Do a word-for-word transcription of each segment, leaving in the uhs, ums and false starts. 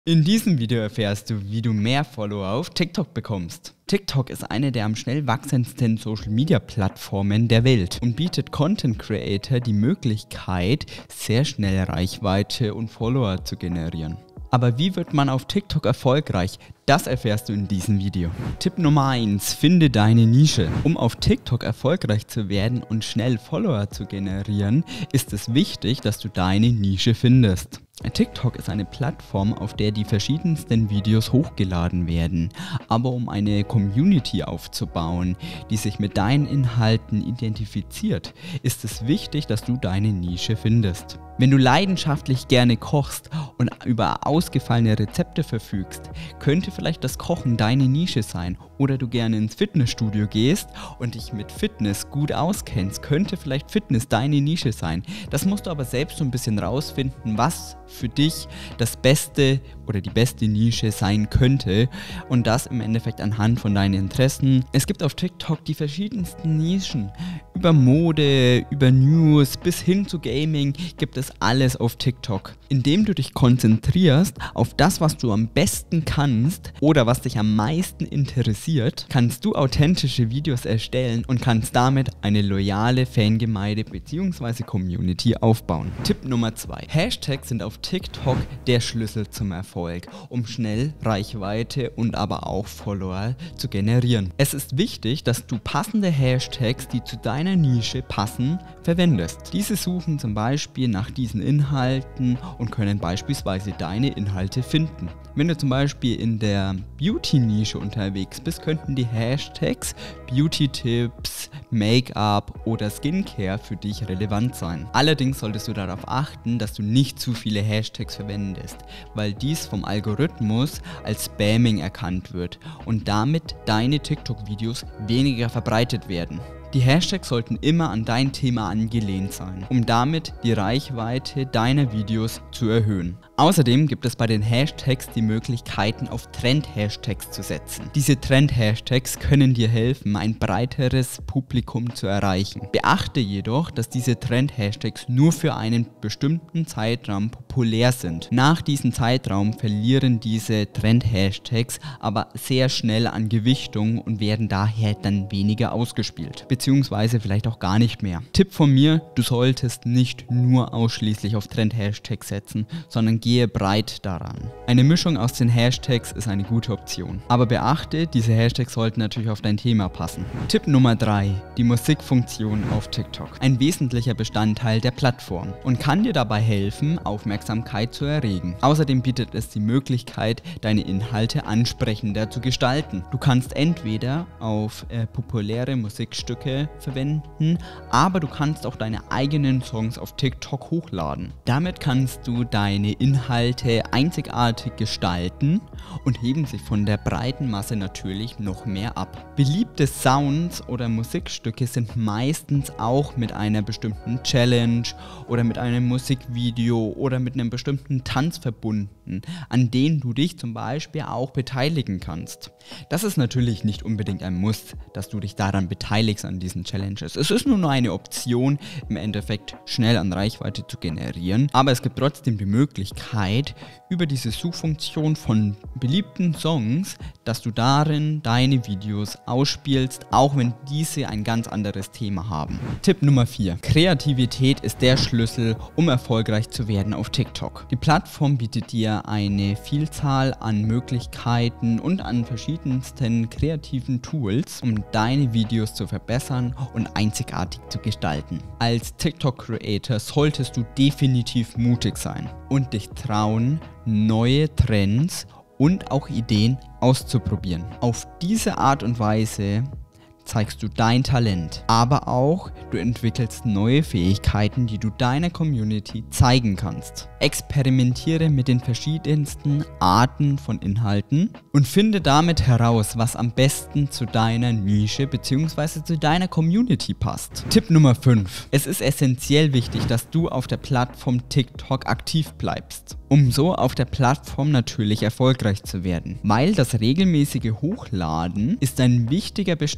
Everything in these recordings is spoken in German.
In diesem Video erfährst du, wie du mehr Follower auf TikTok bekommst. TikTok ist eine der am schnell wachsendsten Social-Media-Plattformen der Welt und bietet Content Creator die Möglichkeit, sehr schnell Reichweite und Follower zu generieren. Aber wie wird man auf TikTok erfolgreich? Das erfährst du in diesem Video. Tipp Nummer eins. Finde deine Nische. Um auf TikTok erfolgreich zu werden und schnell Follower zu generieren, ist es wichtig, dass du deine Nische findest. TikTok ist eine Plattform, auf der die verschiedensten Videos hochgeladen werden. Aber um eine Community aufzubauen, die sich mit deinen Inhalten identifiziert, ist es wichtig, dass du deine Nische findest. Wenn du leidenschaftlich gerne kochst und über ausgefallene Rezepte verfügst, könnte vielleicht das Kochen deine Nische sein. Oder du gerne ins Fitnessstudio gehst und dich mit Fitness gut auskennst, könnte vielleicht Fitness deine Nische sein. Das musst du aber selbst so ein bisschen rausfinden, was für dich das Beste oder die beste Nische sein könnte, und das im Endeffekt anhand von deinen Interessen. Es gibt auf TikTok die verschiedensten Nischen. Über Mode, über News bis hin zu Gaming gibt es alles auf TikTok. Indem du dich konzentrierst auf das, was du am besten kannst oder was dich am meisten interessiert, kannst du authentische Videos erstellen und kannst damit eine loyale Fangemeinde bzw. Community aufbauen. Tipp Nummer zwei. Hashtags sind auf TikTok der Schlüssel zum Erfolg, um schnell Reichweite und aber auch Follower zu generieren. Es ist wichtig, dass du passende Hashtags, die zu deiner Nische passen, verwendest. Diese suchen zum Beispiel nach diesen Inhalten und können beispielsweise deine Inhalte finden. Wenn du zum Beispiel in der Beauty-Nische unterwegs bist, könnten die Hashtags Beauty-Tipps, Make-up oder Skincare für dich relevant sein. Allerdings solltest du darauf achten, dass du nicht zu viele Hashtags verwendest, weil dies vom Algorithmus als Spamming erkannt wird und damit deine TikTok-Videos weniger verbreitet werden. Die Hashtags sollten immer an dein Thema angelehnt sein, um damit die Reichweite deiner Videos zu erhöhen. Außerdem gibt es bei den Hashtags die Möglichkeiten, auf Trend-Hashtags zu setzen. Diese Trend-Hashtags können dir helfen, ein breiteres Publikum zu erreichen. Beachte jedoch, dass diese Trend-Hashtags nur für einen bestimmten Zeitraum populär sind. Nach diesem Zeitraum verlieren diese Trend-Hashtags aber sehr schnell an Gewichtung und werden daher dann weniger ausgespielt, beziehungsweise vielleicht auch gar nicht mehr. Tipp von mir: Du solltest nicht nur ausschließlich auf Trend-Hashtags setzen, sondern gehe breit daran. Eine Mischung aus den Hashtags ist eine gute Option. Aber beachte, diese Hashtags sollten natürlich auf dein Thema passen. Tipp Nummer drei. Die Musikfunktion auf TikTok. Ein wesentlicher Bestandteil der Plattform und kann dir dabei helfen, Aufmerksamkeit zu erregen. Außerdem bietet es die Möglichkeit, deine Inhalte ansprechender zu gestalten. Du kannst entweder auf äh, populäre Musikstücke verwenden, aber du kannst auch deine eigenen Songs auf TikTok hochladen. Damit kannst du deine Inhalte einzigartig gestalten und heben sich von der breiten Masse natürlich noch mehr ab. Beliebte Sounds oder Musikstücke sind meistens auch mit einer bestimmten Challenge oder mit einem Musikvideo oder mit einem bestimmten Tanz verbunden, an denen du dich zum Beispiel auch beteiligen kannst. Das ist natürlich nicht unbedingt ein Muss, dass du dich daran beteiligst an diesen Challenges. Es ist nur eine Option, im Endeffekt schnell an Reichweite zu generieren, aber es gibt trotzdem die Möglichkeit, über diese Suchfunktion von beliebten Songs, dass du darin deine Videos ausspielst, auch wenn diese ein ganz anderes Thema haben. Tipp Nummer vier. Kreativität ist der Schlüssel, um erfolgreich zu werden auf TikTok. Die Plattform bietet dir eine Vielzahl an Möglichkeiten und an verschiedensten kreativen Tools, um deine Videos zu verbessern und einzigartig zu gestalten. Als TikTok-Creator solltest du definitiv mutig sein und dich trauen, neue Trends und auch Ideen auszuprobieren. Auf diese Art und Weise zeigst du dein Talent, aber auch du entwickelst neue Fähigkeiten, die du deiner Community zeigen kannst. Experimentiere mit den verschiedensten Arten von Inhalten und finde damit heraus, was am besten zu deiner Nische bzw. zu deiner Community passt. Tipp Nummer fünf. Es ist essentiell wichtig, dass du auf der Plattform TikTok aktiv bleibst, um so auf der Plattform natürlich erfolgreich zu werden. Weil das regelmäßige Hochladen ist ein wichtiger Bestandteil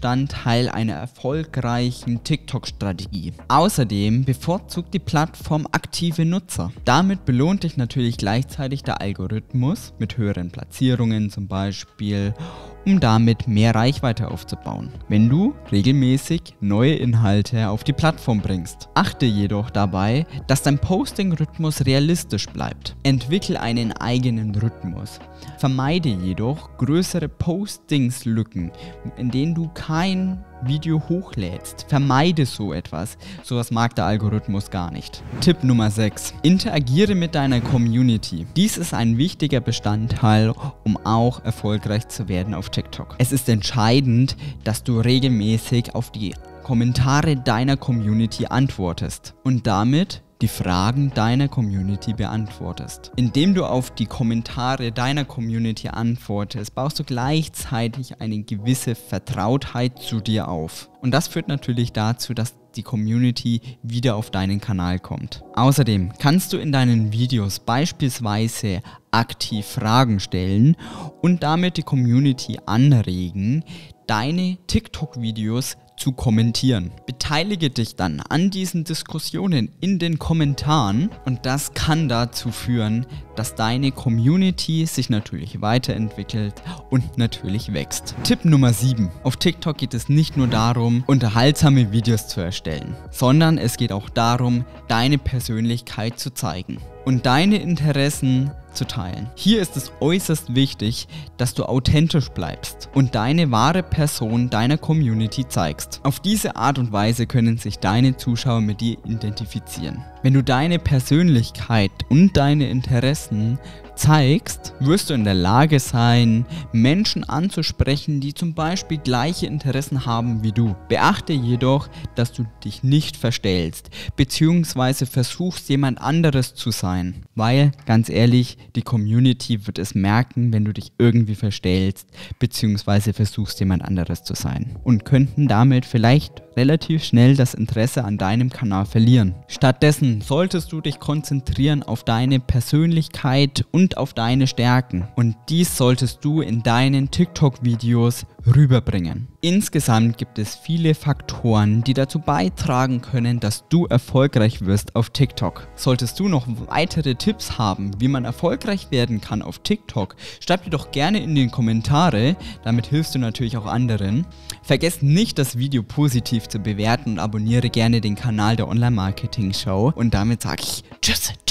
Teil einer erfolgreichen TikTok-Strategie. Außerdem bevorzugt die Plattform aktive Nutzer. Damit belohnt dich natürlich gleichzeitig der Algorithmus mit höheren Platzierungen zum Beispiel, um damit mehr Reichweite aufzubauen, wenn du regelmäßig neue Inhalte auf die Plattform bringst. Achte jedoch dabei, dass dein Posting-Rhythmus realistisch bleibt. Entwickle einen eigenen Rhythmus. Vermeide jedoch größere Postingslücken, in denen du kein Video hochlädst. Vermeide so etwas. Sowas mag der Algorithmus gar nicht. Tipp Nummer sechs. Interagiere mit deiner Community. Dies ist ein wichtiger Bestandteil, um auch erfolgreich zu werden auf TikTok. Es ist entscheidend, dass du regelmäßig auf die Kommentare deiner Community antwortest und damit die Fragen deiner Community beantwortest. Indem du auf die Kommentare deiner Community antwortest, baust du gleichzeitig eine gewisse Vertrautheit zu dir auf. Und das führt natürlich dazu, dass die Community wieder auf deinen Kanal kommt. Außerdem kannst du in deinen Videos beispielsweise aktiv Fragen stellen und damit die Community anregen, deine TikTok-Videos zu kommentieren. Beteilige dich dann an diesen Diskussionen in den Kommentaren und das kann dazu führen, dass deine Community sich natürlich weiterentwickelt und natürlich wächst. Tipp Nummer sieben. Auf TikTok geht es nicht nur darum, unterhaltsame Videos zu erstellen, sondern es geht auch darum, deine Persönlichkeit zu zeigen und deine Interessen zu teilen. Hier ist es äußerst wichtig, dass du authentisch bleibst und deine wahre Person deiner Community zeigst. Auf diese Art und Weise können sich deine Zuschauer mit dir identifizieren. Wenn du deine Persönlichkeit und deine Interessen zeigst, wirst du in der Lage sein, Menschen anzusprechen, die zum Beispiel gleiche Interessen haben wie du. Beachte jedoch, dass du dich nicht verstellst, beziehungsweise versuchst, jemand anderes zu sein. Weil, ganz ehrlich, die Community wird es merken, wenn du dich irgendwie verstellst, beziehungsweise versuchst, jemand anderes zu sein. Und könnten damit vielleicht relativ schnell das Interesse an deinem Kanal verlieren. Stattdessen solltest du dich konzentrieren auf deine Persönlichkeit und auf deine Stärken. Und dies solltest du in deinen TikTok-Videos rüberbringen. Insgesamt gibt es viele Faktoren, die dazu beitragen können, dass du erfolgreich wirst auf TikTok. Solltest du noch weitere Tipps haben, wie man erfolgreich werden kann auf TikTok, schreib dir doch gerne in die Kommentare, damit hilfst du natürlich auch anderen. Vergesst nicht, das Video positiv zu bewerten und abonniere gerne den Kanal der Online-Marketing-Show. Und damit sage ich Tschüss!